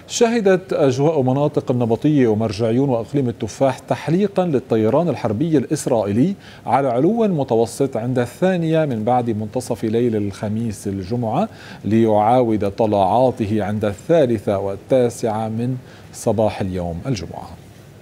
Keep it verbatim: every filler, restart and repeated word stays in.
شهدت أجواء مناطق النبطية ومرجعيون وإقليم التفاح تحليقا للطيران الحربي الإسرائيلي على علو متوسط عند الثانية من بعد منتصف ليل الخميس الجمعة، ليعاود طلعاته عند الثالثة والتاسعة من صباح اليوم الجمعة.